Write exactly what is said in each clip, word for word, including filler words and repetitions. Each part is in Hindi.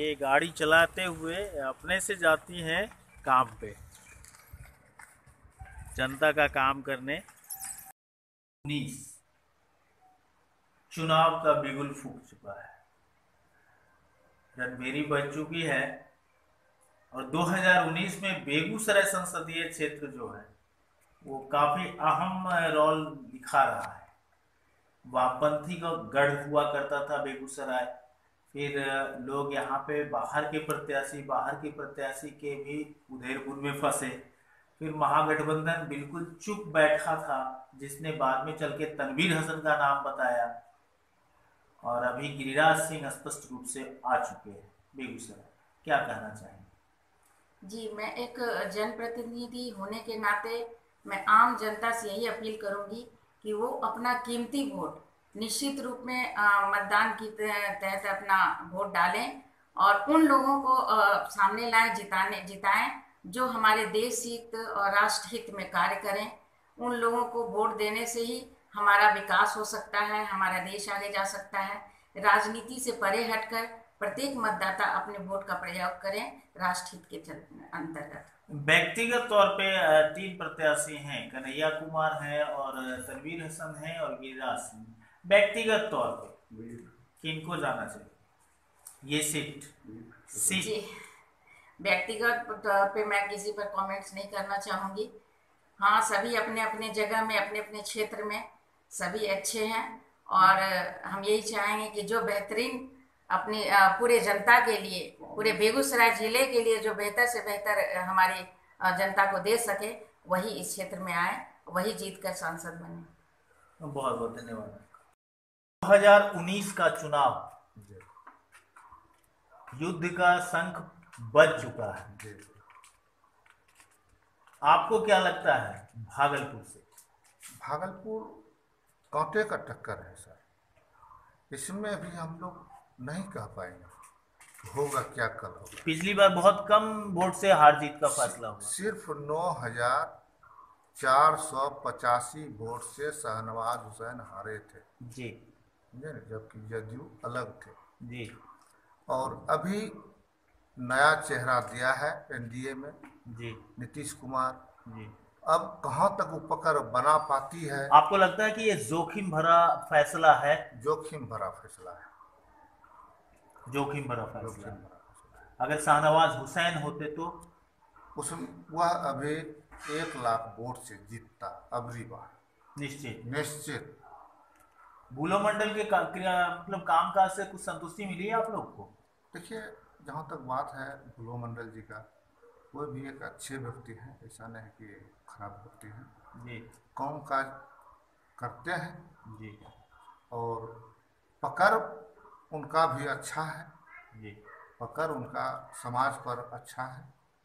ये गाड़ी चलाते हुए अपने से जाती हैं काम पे, जनता का काम करने। उन्नीस चुनाव का बिगुल फूक चुका है, जनवरी बज चुकी है और दो हज़ार उन्नीस में बेगूसराय संसदीय क्षेत्र जो है वो काफी अहम रोल दिखा रहा है। वामपंथी का गढ़ हुआ करता था बेगूसराय, फिर लोग यहाँ पे बाहर के प्रत्याशी बाहर के प्रत्याशी के भी उधेड़-बुन में फंसे। फिर महागठबंधन बिल्कुल चुप बैठा था, जिसने बाद में चल के तनवीर हसन का नाम बताया, और अभी गिरिराज सिंह स्पष्ट रूप से आ चुके हैं बेगूसराय। क्या कहना चाहेंगे? जी, मैं एक जनप्रतिनिधि होने के नाते मैं आम जनता से यही अपील करूंगी कि वो अपना कीमती वोट निश्चित रूप में आ, मतदान की तहत अपना वोट डालें और उन लोगों को आ, सामने लाएं, जिताने जिताएं जो हमारे देश हित और राष्ट्र हित में कार्य करें। उन लोगों को वोट देने से ही हमारा विकास हो सकता है, हमारा देश आगे जा सकता है। राजनीति से परे हटकर प्रत्येक मतदाता अपने वोट का प्रयोग करें राष्ट्र हित के अंतर्गत। व्यक्तिगत तौर पे तीन प्रत्याशी हैं, कन्हैया कुमार हैं और तनवीर हसन हैं और गिरिराज सिंह। व्यक्तिगत तौर पे किनको जाना चाहिए ये सीट? सीट व्यक्तिगत तौर पे मैं किसी पर कमेंट्स नहीं करना चाहूंगी। हाँ, सभी अपने अपने जगह में अपने अपने क्षेत्र में सभी अच्छे हैं और हम यही चाहेंगे कि जो बेहतरीन अपनी पूरे जनता के लिए, पूरे बेगूसराय जिले के लिए जो बेहतर से बेहतर हमारी जनता को दे सके, वही इस क्षेत्र में आए, वही जीत कर सांसद बने। बहुत बहुत धन्यवाद। दो हज़ार उन्नीस का चुनाव युद्ध का शंख बज चुका है। आपको क्या लगता है भागलपुर से? भागलपुर कांटे का टक्कर है सर, इसमें भी हम लोग नहीं कह पाएंगे होगा क्या कल होगा। पिछली बार बहुत कम वोट से हार जीत का फैसला हुआ, सिर्फ नौ हजार चार सौ पचासी वोट से शाहनवाज हुसैन हारे थे जी, जबकि जदयू अलग थे जी। और अभी नया चेहरा दिया है एनडीए में जी, नीतीश कुमार जी। अब कहां तक वो पकड़ बना पाती है? आपको लगता है कि ये जोखिम भरा फैसला है? जोखिम भरा फैसला है, जोखिम भरा फैसला। जोखिम भरा फैसला है। अगर शाहनवाज हुसैन होते तो उसमें वह अभी एक लाख वोट से जीतता अबरी बार, निश्चित निश्चित। बुलो मंडल के का, मतलब कामकाज से कुछ संतुष्टि मिली है आप लोग को? देखिए, जहाँ तक बात है बुलो मंडल जी का, वो भी एक अच्छे व्यक्ति हैं, ऐसा नहीं कि खराब व्यक्ति हैं जी। काम काज करते हैं जी और पकड़ उनका भी अच्छा है जी, पकड़ उनका समाज पर अच्छा है।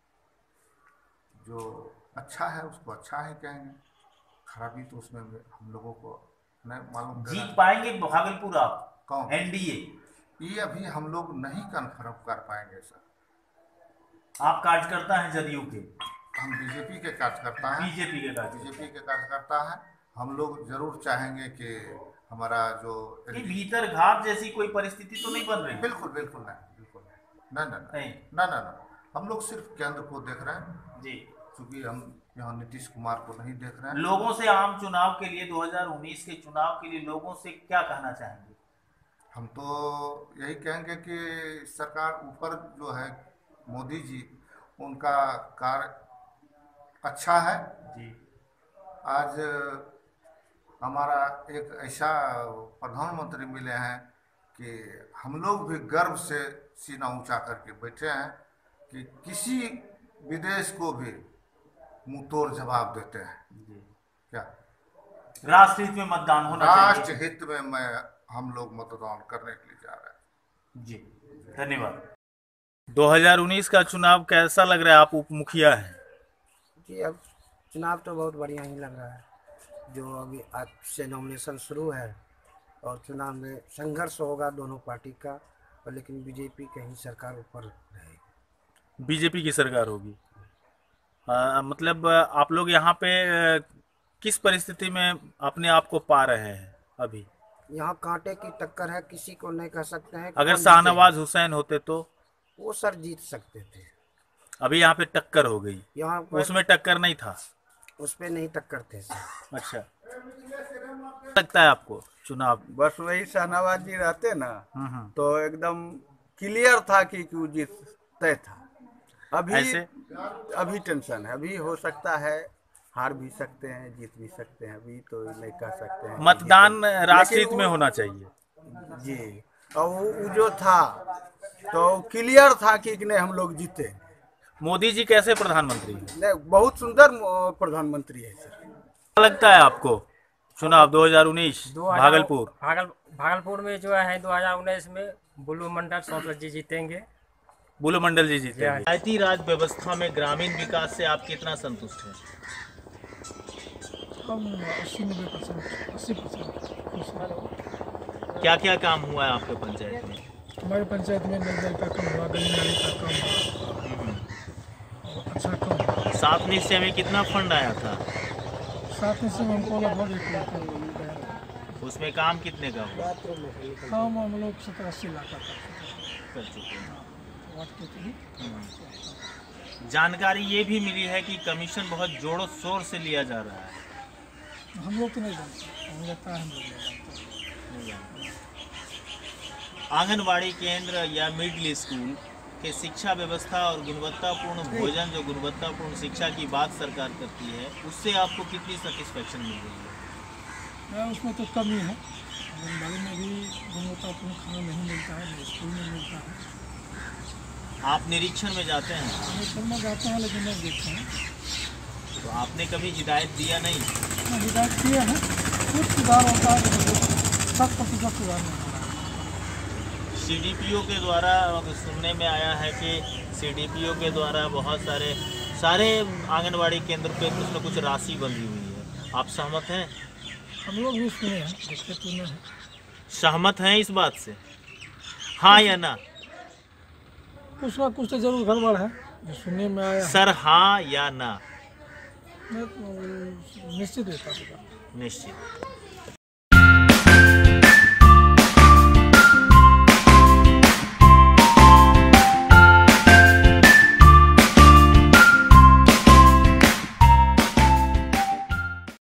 जो अच्छा है उसको अच्छा ही कहेंगे, खराबी तो उसमें हम लोगों को नहीं मालूम। जीत पाएंगे भागलपुर आप? कौन? एनडीए? ये अभी हम लोग नहीं कन्फर्म कर पाएंगे सर। आप कार्यकर्ता हैं जदयू के? हम बीजेपी के कार्यकर्ता हैं। बीजेपी के बीजेपी के कार्यकर्ता हैं। हम लोग जरूर चाहेंगे कि हमारा जो भीतर घात जैसी कोई परिस्थिति तो नहीं बन रही? बिल्कुल बिल्कुल नहीं, बिल्कुल नहीं, ना ना ना ना ना। हम लोग सिर्फ केंद्र को देख रहे हैं जी, क्योंकि हम यहाँ नीतीश कुमार को नहीं देख रहे हैं। लोगों से आम चुनाव के लिए, दो हज़ार उन्नीस के चुनाव के लिए लोगों से क्या कहना चाहेंगे? हम तो यही कहेंगे कि सरकार ऊपर जो है मोदी जी, उनका कार्य अच्छा है जी। आज हमारा एक ऐसा प्रधानमंत्री मिले हैं कि हम लोग भी गर्व से सीना ऊंचा करके बैठे हैं कि किसी विदेश को भी मुंह तोड़ जवाब देते हैं। जी। क्या राष्ट्र हित में मतदान होना चाहिए? राष्ट्र हित में मैं हम लोग मतदान करने के लिए जा रहे हैं। जी, धन्यवाद। दो हज़ार उन्नीस का चुनाव कैसा लग रहा है? आप उप मुखिया हैं जी। अब चुनाव तो बहुत बढ़िया ही लग रहा है, जो अभी आज से नॉमिनेशन शुरू है और चुनाव में संघर्ष होगा दोनों पार्टी का, और लेकिन बीजेपी कहीं सरकार ऊपर रहेगी। बीजेपी की सरकार होगी? आ, मतलब आप लोग यहाँ पे किस परिस्थिति में अपने आप को पा रहे हैं अभी? यहाँ कांटे की टक्कर है, किसी को नहीं कह सकते हैं। अगर शाहनवाज हुसैन होते तो? वो सर जीत सकते थे। अभी यहाँ पे टक्कर हो गई, यहाँ पर उसमें टक्कर नहीं था। उस पे नहीं टक्कर थे सर। अच्छा, लगता है आपको चुनाव? बस वही शाहनवाज जी रहते ना हम्म हम्म। तो एकदम क्लियर था कि क्यों जीत तय था। अभी ऐसे अभी टेंशन है, अभी हो सकता है हार भी सकते हैं, जीत भी सकते हैं, अभी तो नहीं कह सकते हैं कि मतदान जीतेंगे। राष्ट्रहित लेकिन में वो- होना चाहिए। जी, और वो वो जो था तो क्लियर था कि नहीं हम लोग जीते। मोदी जी कैसे प्रधानमंत्री हैं? नहीं, बहुत सुंदर अ, प्रधानमंत्री है सर। क्या लगता है आपको चुनाव दो हज़ार उन्नीस दो हजार भागलपुर? भागल भागलपुर में जो है दो हजार उन्नीस में बुल्लू मंडल सौंसद जी जीतेंगे। बुलो मंडल जी जीतेंगे। Yeah. पंचायती राज व्यवस्था में ग्रामीण विकास से आप कितना संतुष्ट हैं? हम अस्सी नब्बे परसेंट अस्सी परसेंट खुश हैं। क्या क्या काम हुआ है आपके पंचायत में? हमारी पंचायत में नल जल का काम हुआ, गली नाली का काम हुआ, और अच्छा काम हुआ। सात निश्चय में कितना फंड आया था? साथ में से हमको लगभग एक लाख का लोन गया था। उसमें काम कितने का हुआ? काम हम लोग सत्तर अस्सी लाख का कर चुके हैं। वाट के थी। जानकारी ये भी मिली है कि कमीशन बहुत जोरों शोर से लिया जा रहा है। हम लोग तो नहीं जानते, हमें लगता है हम लोग नहीं जानते। आंगनवाड़ी केंद्र या मिडिल स्कूल के शिक्षा व्यवस्था और गुणवत्तापूर्ण भोजन, जो गुणवत्तापूर्ण शिक्षा की बात सरकार करती है, उससे आपको कितनी सेटिस्फेक्शन मिल रही है? मैं उसमें तो कमी है, आंगनबाड़ी में भी गुणवत्तापूर्ण खाना नहीं मिलता है, न स्कूल में मिलता है। आप निरीक्षण में जाते हैं हमें करना जाते हैं लेकिन नहीं देखते हैं। तो आपने कभी हिदायत दिया नहीं? मैं हिदायत किए हैं, कुछ सुधार होता है लेकिन शत प्रतिशत सुधार नहीं हो रहा है। सीडीपीओ के द्वारा सुनने में आया है कि सीडीपीओ के द्वारा बहुत सारे सारे आंगनवाड़ी केंद्र पे कुछ न कुछ राशि बंधी हुई है। आप सहमत हैं? हम लोग भी सुने हैं, देखे तो नहीं हैं। सहमत हैं इस बात से, हाँ या ना? कुछ ना कुछ तो जरूर गड़बड़ है जो सुनने में आया है। सर हाँ या ना? नहीं तो निश्चित रहता होगा। निश्चित।